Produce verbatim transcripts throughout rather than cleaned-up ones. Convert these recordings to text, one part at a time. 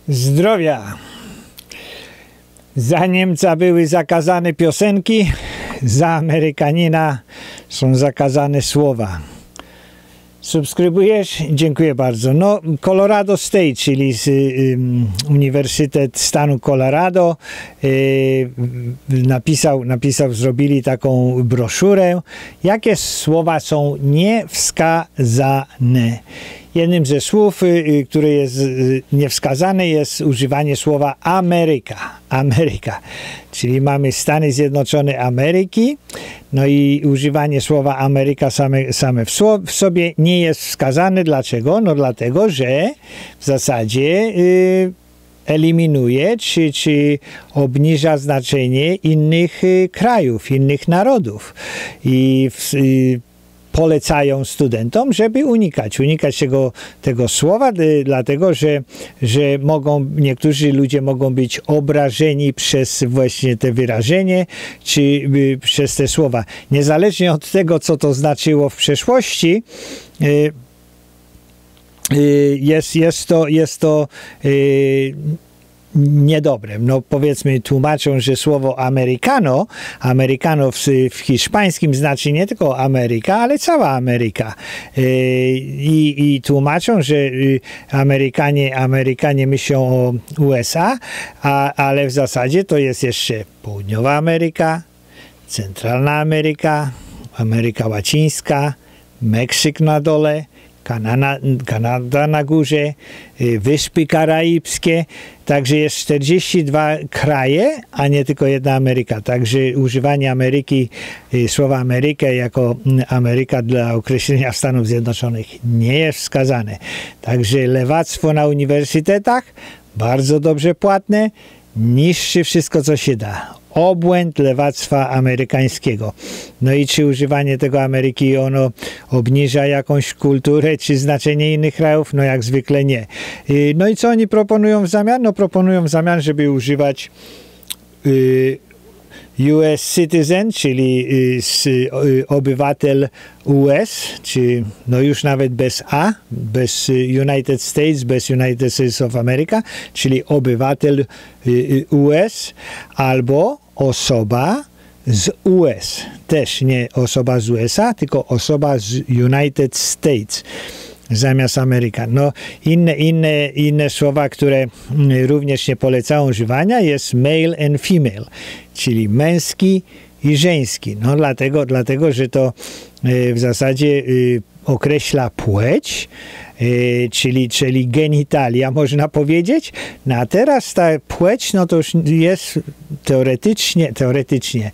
Zdrowia. Za Niemca były zakazane piosenki, za Amerykanina są zakazane słowa. Subskrybujesz? Dziękuję bardzo. No, Colorado State, czyli z, y, Uniwersytet Stanu Colorado y, napisał, napisał, zrobili taką broszurę, jakie słowa są niewskazane. Jednym ze słów, y, które jest y, niewskazane, jest używanie słowa Ameryka. Ameryka. Czyli mamy Stany Zjednoczone Ameryki, no i używanie słowa Ameryka same, same w, w sobie nie jest wskazane. Dlaczego? No dlatego, że w zasadzie y, eliminuje czy, czy obniża znaczenie innych y, krajów, innych narodów. I w, y, polecają studentom, żeby unikać, unikać tego, tego słowa, dlatego, że, że mogą, niektórzy ludzie mogą być obrażeni przez właśnie te wyrażenie, czy y, przez te słowa. Niezależnie od tego, co to znaczyło w przeszłości, y, y, jest, jest to, jest to y, niedobre. No powiedzmy, tłumaczą, że słowo Americano, Americano w, w hiszpańskim znaczy nie tylko Ameryka, ale cała Ameryka. I, i tłumaczą, że Amerykanie, Amerykanie myślą o U S A, a, ale w zasadzie to jest jeszcze Południowa Ameryka, Centralna Ameryka, Ameryka Łacińska, Meksyk na dole, Kanada, Kanada na górze, Wyspy Karaibskie, także jest czterdzieści dwa kraje, a nie tylko jedna Ameryka. Także używanie Ameryki, słowa Amerykę jako Ameryka dla określenia Stanów Zjednoczonych nie jest wskazane. Także lewactwo na uniwersytetach, bardzo dobrze płatne, niszczy wszystko, co się da. Obłęd lewactwa amerykańskiego. No i czy używanie tego Ameryki, ono obniża jakąś kulturę, czy znaczenie innych krajów? No jak zwykle nie. No i co oni proponują w zamian? No proponują w zamian, żeby używać y, U S citizen, czyli y, y, obywatel U S, czy no już nawet bez A, bez United States, bez United States of America, czyli obywatel y, U S, albo osoba z U S. Też nie osoba z U S A, tylko osoba z United States zamiast Ameryka. No, inne, inne, inne słowa, które również nie polecają używania, jest male and female, czyli męski i żeński. No dlatego, dlatego że to w zasadzie określa płeć, czyli, czyli genitalia, można powiedzieć. No a teraz ta płeć, no to już jest teoretycznie, teoretycznie,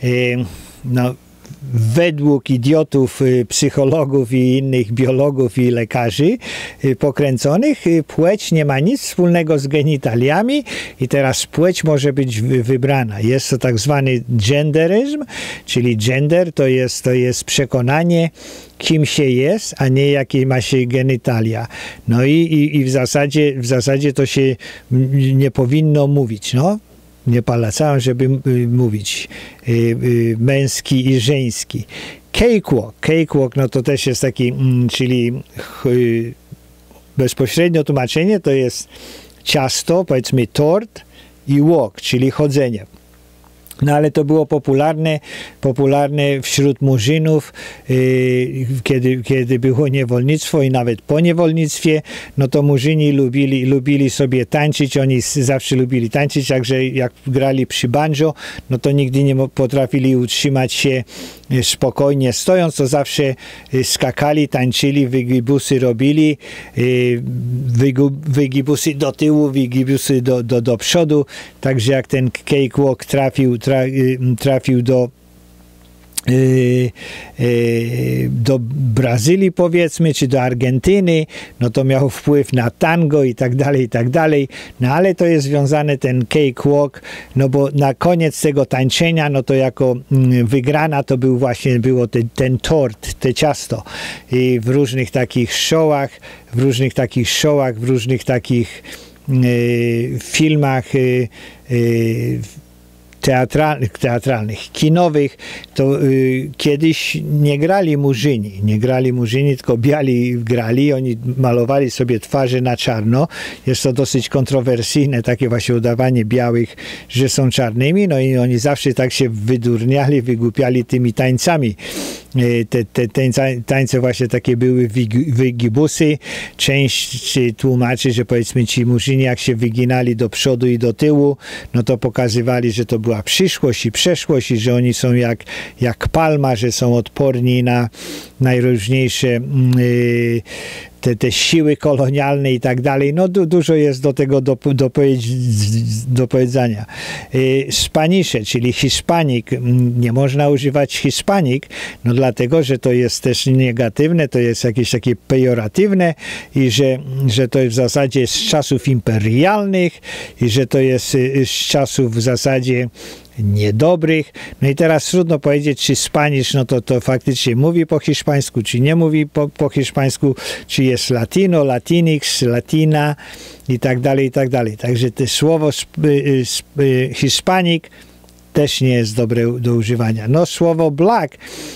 no według idiotów, psychologów i innych biologów i lekarzy pokręconych, płeć nie ma nic wspólnego z genitaliami i teraz płeć może być wybrana. Jest to tak zwany genderyzm, czyli gender to jest, to jest przekonanie, kim się jest, a nie jakie ma się genitalia. No i, i, i w zasadzie, w zasadzie to się nie powinno mówić, no. Nie polecałem, żeby mówić y, y, męski i żeński. Cakewalk. Cakewalk, no to też jest taki, mm, czyli y, bezpośrednio tłumaczenie to jest ciasto, powiedzmy tort i walk, czyli chodzenie. No ale to było popularne, popularne wśród murzynów, yy, kiedy, kiedy było niewolnictwo i nawet po niewolnictwie, no to murzyni lubili, lubili sobie tańczyć, oni zawsze lubili tańczyć, także jak grali przy banjo, no to nigdy nie potrafili utrzymać się spokojnie stojąc, to zawsze skakali, tańczyli, wygibusy robili, wygibusy do tyłu, wygibusy do, do, do przodu, także jak ten cakewalk trafił, tra, trafił do do Brazylii, powiedzmy, czy do Argentyny, no to miał wpływ na tango i tak dalej, i tak dalej. No ale to jest związane ten cakewalk, no bo na koniec tego tańczenia, no to jako wygrana to był właśnie, było te, ten tort, te ciasto. I w różnych takich showach, w różnych takich showach, w różnych takich y, filmach y, y, teatralnych, teatralnych, kinowych, to y, kiedyś nie grali murzyni, nie grali murzyni, tylko biali grali, oni malowali sobie twarze na czarno. Jest to dosyć kontrowersyjne, takie właśnie udawanie białych, że są czarnymi, no i oni zawsze tak się wydurniali, wygłupiali tymi tańcami. Te, te, te tańce właśnie takie były wygibusy. Część tłumaczy, że powiedzmy ci murzyni jak się wyginali do przodu i do tyłu, no to pokazywali, że to była przyszłość i przeszłość i że oni są jak, jak palma, że są odporni na najróżniejsze yy, te, te siły kolonialne i tak dalej. No du, dużo jest do tego do, do, powiedz, do powiedzenia. Yy, Spanisze, czyli Hiszpanik, nie można używać Hiszpanik, no dlatego, że to jest też negatywne, to jest jakieś takie pejoratywne i że, że to jest w zasadzie z czasów imperialnych i że to jest z czasów w zasadzie niedobrych. No i teraz trudno powiedzieć, czy Spanisz, no to, to faktycznie mówi po hiszpańsku, czy nie mówi po, po hiszpańsku, czy jest latino, latinix, latina i tak dalej, i tak dalej. Także to słowo sp, sp, hiszpanik też nie jest dobre do używania. No słowo black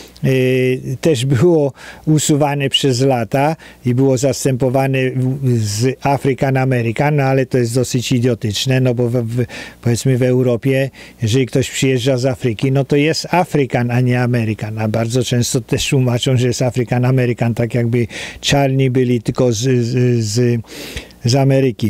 Y, też było usuwane przez lata i było zastępowane z African American, no ale to jest dosyć idiotyczne, no bo w, w, powiedzmy w Europie, jeżeli ktoś przyjeżdża z Afryki, no to jest African, a nie American, a bardzo często też tłumaczą, że jest African American, tak jakby czarni byli tylko z, z, z, z Ameryki.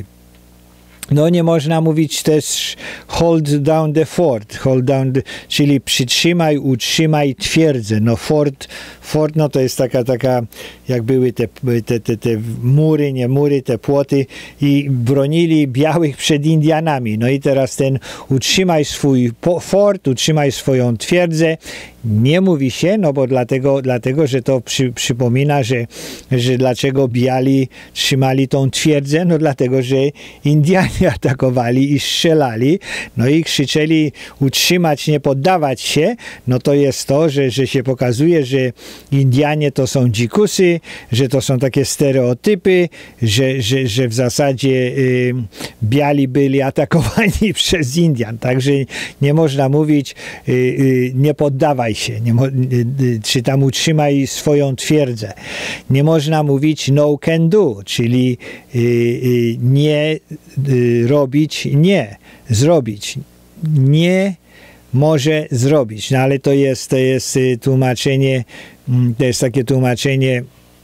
No nie można mówić też hold down the fort, hold down the, czyli przytrzymaj, utrzymaj twierdzę. No fort, fort no to jest taka, taka jak były te, te, te, te mury, nie mury, te płoty i bronili białych przed Indianami. No i teraz ten utrzymaj swój fort, utrzymaj swoją twierdzę. Nie mówi się, no bo dlatego, dlatego że to przy, przypomina, że, że dlaczego biali trzymali tą twierdzę, no dlatego, że Indianie atakowali i strzelali, no i krzyczeli utrzymać, nie poddawać się, no to jest to, że, że się pokazuje, że Indianie to są dzikusy, że to są takie stereotypy, że, że, że w zasadzie y, biali byli atakowani przez Indian, także nie można mówić y, y, nie poddawaj się, nie mo- czy tam utrzymaj swoją twierdzę. Nie można mówić no can do, czyli y, y, nie y, robić, nie zrobić. Nie może zrobić. No ale to jest, to jest tłumaczenie, to jest takie tłumaczenie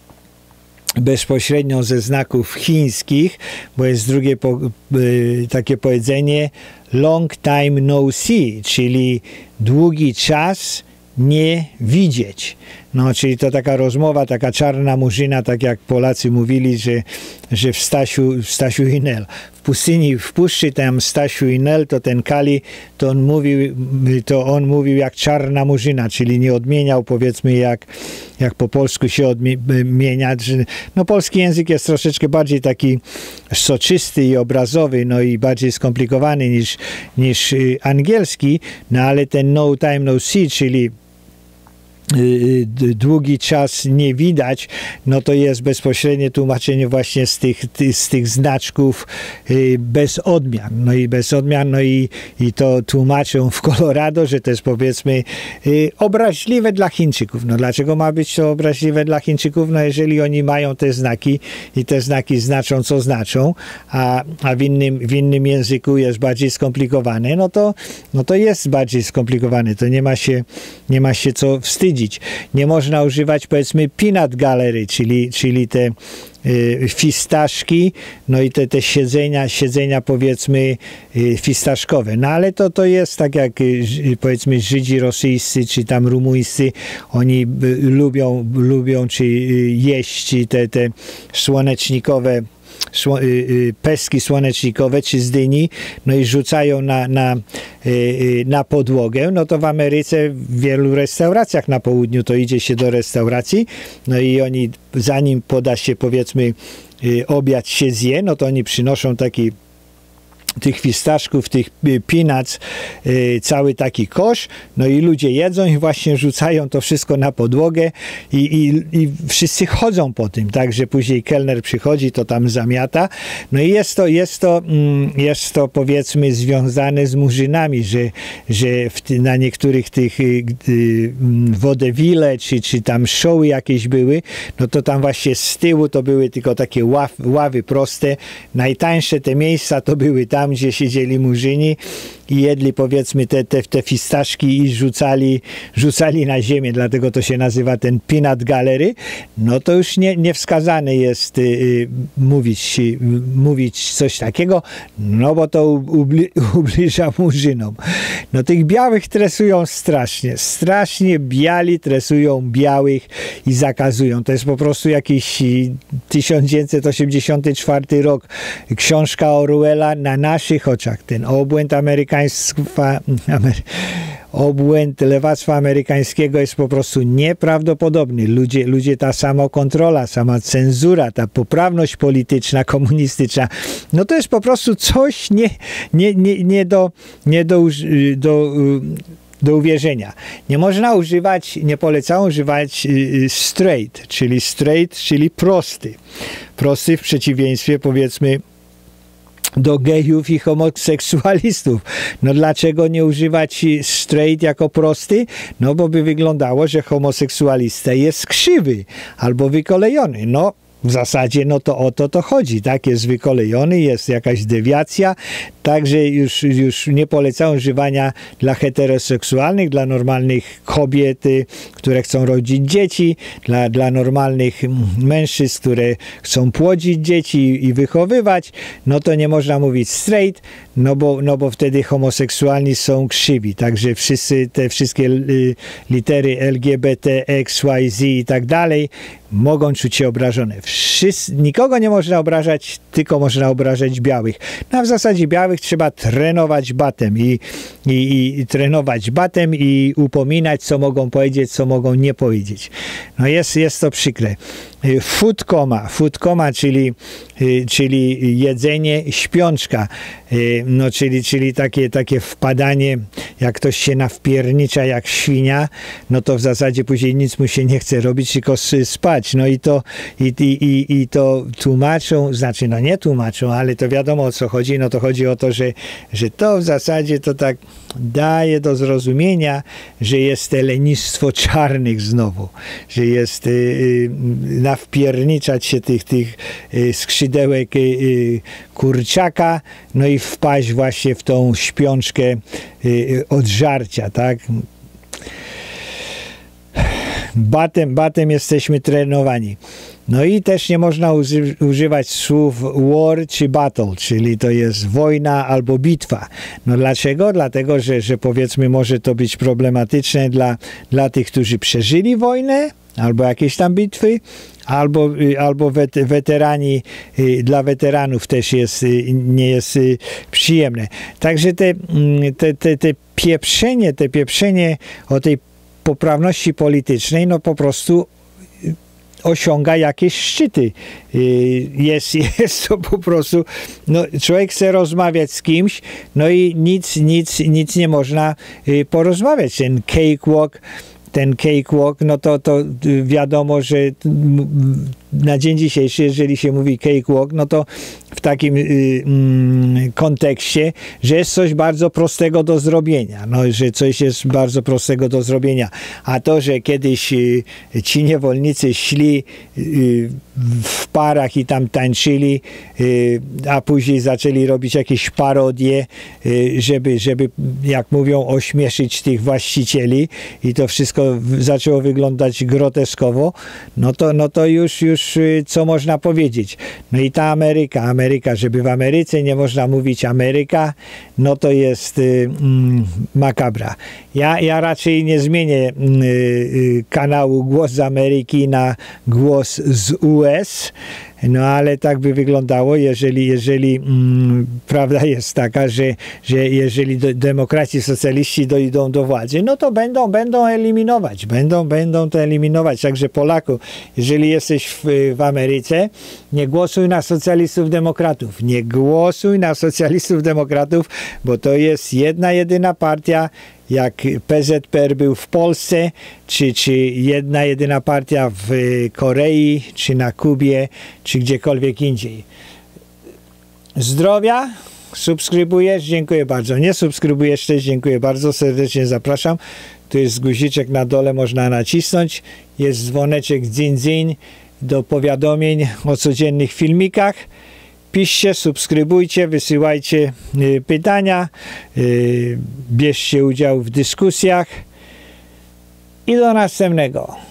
bezpośrednio ze znaków chińskich, bo jest drugie po, y, takie powiedzenie long time no see, czyli długi czas nie widzieć. No, czyli to taka rozmowa, taka czarna murzyna, tak jak Polacy mówili, że, że w Stasiu, w Stasiu i Nel. W pustyni, w puszczy tam Stasiu i Nel, to ten Kali, to on mówił, to on mówił jak czarna murzyna, czyli nie odmieniał, powiedzmy, jak, jak po polsku się odmienia. No, polski język jest troszeczkę bardziej taki soczysty i obrazowy, no i bardziej skomplikowany niż, niż angielski, no ale ten no time no see, czyli długi czas nie widać, no to jest bezpośrednie tłumaczenie właśnie z tych, z tych znaczków bez odmian. No i bez odmian, no i, i to tłumaczą w Colorado, że to jest powiedzmy obraźliwe dla Chińczyków. No dlaczego ma być to obraźliwe dla Chińczyków? No jeżeli oni mają te znaki i te znaki znaczą, co znaczą, a, a w, innym, w innym języku jest bardziej skomplikowane, no to, no to jest bardziej skomplikowane. To nie ma się, nie ma się co wstydzić. Nie można używać, powiedzmy, peanut gallery, czyli, czyli te y, fistaszki, no i te, te siedzenia, siedzenia, powiedzmy, y, fistaszkowe. No ale to, to jest tak jak, y, powiedzmy, Żydzi rosyjscy, czy tam rumuńscy, oni y, lubią, lubią, czy y, jeść te, te słonecznikowe Sło, y, y, pestki słonecznikowe czy z dyni, no i rzucają na, na, y, y, na podłogę, no to w Ameryce w wielu restauracjach na południu to idzie się do restauracji, no i oni zanim poda się, powiedzmy, y, obiad się zje, no to oni przynoszą taki tych fistaszków, tych peanuts, yy, cały taki kosz, no i ludzie jedzą i właśnie rzucają to wszystko na podłogę i, i, i wszyscy chodzą po tym, tak, że później kelner przychodzi, to tam zamiata, no i jest to, jest to, mm, jest to powiedzmy związane z murzynami, że, że w ty, na niektórych tych y, y, wodewile, czy, czy tam showy jakieś były, no to tam właśnie z tyłu to były tylko takie ław, ławy proste, najtańsze te miejsca to były tam, tam, gdzie siedzieli murzyni i jedli powiedzmy te, te, te fistaszki i rzucali, rzucali na ziemię, dlatego to się nazywa ten peanut gallery, no to już nie, niewskazane jest y, mówić, y, mówić coś takiego, no bo to ubli, ubliża murzynom. No tych białych tresują strasznie, strasznie biali tresują białych i zakazują. To jest po prostu jakiś tysiąc dziewięćset osiemdziesiąty czwarty rok, książka Orwella na naszych oczach, ten obłęd amerykański Amery obłęd lewactwa amerykańskiego jest po prostu nieprawdopodobny. Ludzie, ludzie ta samokontrola, sama cenzura, ta poprawność polityczna, komunistyczna, no to jest po prostu coś nie, nie, nie, nie, do, nie do, do, do uwierzenia. Nie można używać, nie polecam używać straight, czyli straight, czyli prosty. Prosty w przeciwieństwie powiedzmy do gejów i homoseksualistów. No dlaczego nie używać straight jako prosty? No bo by wyglądało, że homoseksualista jest krzywy albo wykolejony. No w zasadzie no to o to to chodzi, tak? Jest wykolejony, jest jakaś dewiacja, także już, już nie polecam używania dla heteroseksualnych, dla normalnych kobiet, które chcą rodzić dzieci, dla, dla normalnych mężczyzn, które chcą płodzić dzieci i wychowywać, no to nie można mówić straight, no bo, no bo wtedy homoseksualni są krzywi, także wszyscy te wszystkie litery L G B T, X, Y, Z i tak dalej mogą czuć się obrażone. Wszyscy, nikogo nie można obrażać, tylko można obrażać białych. No a w zasadzie białych trzeba trenować batem i, i, i trenować batem i upominać, co mogą powiedzieć, co mogą nie powiedzieć. No jest, jest to przykre. Food coma, food coma, czyli, czyli jedzenie, śpiączka, no czyli, czyli takie, takie wpadanie, jak ktoś się nawpiernicza jak świnia, no to w zasadzie później nic mu się nie chce robić, tylko spać. No i to, i, i, i to tłumaczą, znaczy no nie tłumaczą, ale to wiadomo o co chodzi, no to chodzi o to, że, że to w zasadzie to tak daje do zrozumienia, że jest te lenistwo czarnych znowu, że jest y, y, nawpierniczać się tych, tych y, skrzydełek y, y, kurczaka, no i wpaść właśnie w tą śpiączkę y, od żarcia, tak? Batem, batem jesteśmy trenowani. No i też nie można uży, używać słów war czy battle, czyli to jest wojna albo bitwa. No dlaczego? Dlatego, że, że powiedzmy może to być problematyczne dla, dla tych, którzy przeżyli wojnę albo jakieś tam bitwy, albo, albo wet, weterani, dla weteranów też jest, nie jest przyjemne. Także te, te, te, te pieprzenie, te pieprzenie o tej poprawności politycznej, no po prostu osiąga jakieś szczyty. Jest, jest to po prostu, no, człowiek chce rozmawiać z kimś, no i nic, nic, nic nie można porozmawiać. Ten cakewalk, ten cakewalk, no to, to wiadomo, że na dzień dzisiejszy, jeżeli się mówi cakewalk, no to w takim y, y, kontekście, że jest coś bardzo prostego do zrobienia, no, że coś jest bardzo prostego do zrobienia, a to, że kiedyś y, ci niewolnicy szli y, w parach i tam tańczyli, y, a później zaczęli robić jakieś parodie, y, żeby, żeby, jak mówią, ośmieszyć tych właścicieli i to wszystko w, zaczęło wyglądać groteskowo, no to, no to już, już y, co można powiedzieć. No i ta Ameryka, Ameryka, żeby w Ameryce nie można mówić Ameryka, no to jest y, mm, makabra. Ja, ja raczej nie zmienię y, y, kanału Głos z Ameryki na Głos z U S, No ale tak by wyglądało, jeżeli, jeżeli mm, prawda jest taka, że, że jeżeli do, demokraci, socjaliści dojdą do władzy, no to będą, będą eliminować, będą, będą to eliminować. Także Polaku, jeżeli jesteś w, w Ameryce, nie głosuj na socjalistów, demokratów, nie głosuj na socjalistów, demokratów, bo to jest jedna, jedyna partia, jak P Z P R był w Polsce, czy, czy jedna, jedyna partia w Korei, czy na Kubie, czy gdziekolwiek indziej. Zdrowia, subskrybujesz, dziękuję bardzo. Nie subskrybujesz też, dziękuję bardzo, serdecznie zapraszam. Tu jest guziczek na dole, można nacisnąć. Jest dzwoneczek dzin dzin do powiadomień o codziennych filmikach. Piszcie, subskrybujcie, wysyłajcie y, pytania, y, bierzcie udział w dyskusjach i do następnego.